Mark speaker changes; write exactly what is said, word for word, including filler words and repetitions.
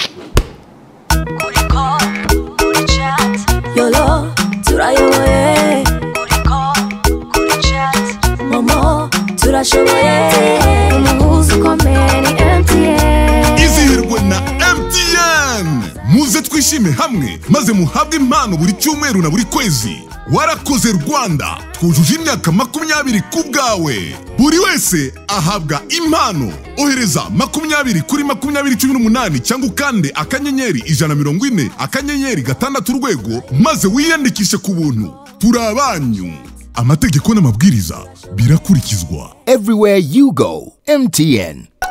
Speaker 1: kuri call kuri chat
Speaker 2: yolo turayoboye
Speaker 1: kuri call kuri chat
Speaker 2: momo turashoboye umuhuza ukomeye ni M T N.
Speaker 3: izihirwe na M T N. muze twishime hamwe maze muhabwe impano buri cyumweru na buri kwezi. warakoze Rwanda, twujuje imyaka makumyabiri ku bwawe. buri wese ahabwa impano. ohereza makumyabiri kuri makumyabiri cumi n'umunani cyangwa ukande akanyenyeri ijana mirongo ine akanyenyeri gatandatu urwego maze wiyandikishe ku buntu. turi abanyu. amategeko n'amabwiriza birakurikizwa.
Speaker 4: Everywhere you go, M T N.